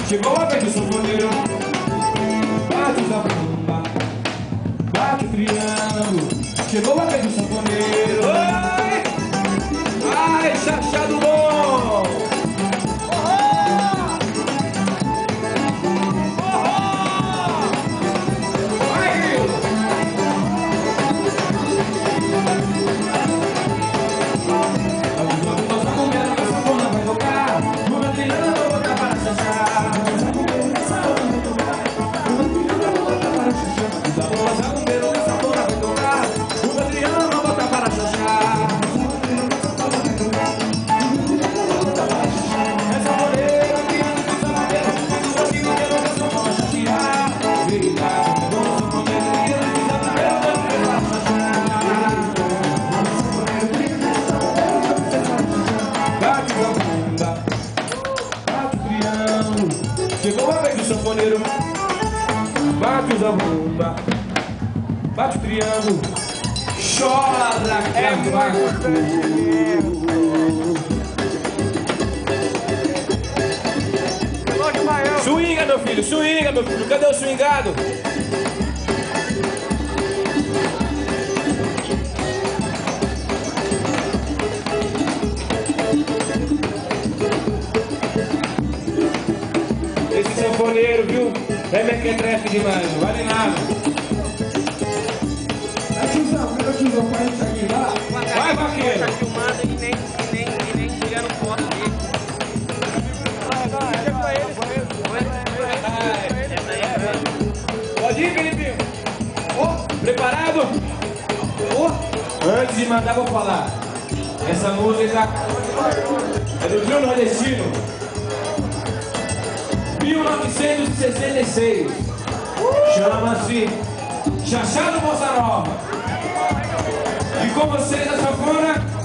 Chegou a vez do sanfoneiro. Bate o zabumba, bate o triângulo. Chegou a vez do sanfoneiro. Oi! Ai, chachado bom! Chegou a vez do sanfoneiro. Bate o zabumba, bate o triângulo. Chora, é muito. Swinga, meu filho, swinga, meu filho. Cadê o swingado? Esse sanfoneiro, viu? É mequetrefe demais, não vale nada. Tiozão, faz isso aqui, vai, vaqueiro. Tá filmando e nem tiraram foto dele. Pode ir, Felipinho. Preparado? Antes de mandar, vou falar. Essa música é do trio nordestino. 1966. Chama-se Chachado Bossa Nova. E com vocês a sanfona